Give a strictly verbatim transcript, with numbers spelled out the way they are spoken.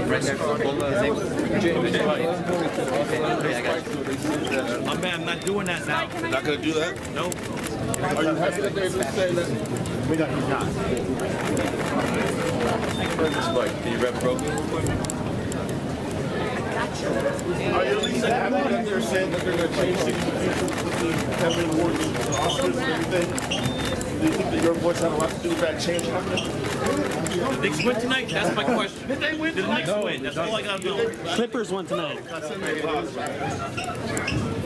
My man, I'm not doing that now. Not gonna do that? Nope. Are you happy that they're saying that? We got you not. Can you rep broken? Are you at least happy that they're saying that they're going to change sixty people with the Academy Awards and Oscars and everything? Do you think that your voice had a lot to do with that change happening? Did the Knicks win tonight? That's my question. Did they win? Did the Knicks win? That's all I got to know. Clippers won tonight.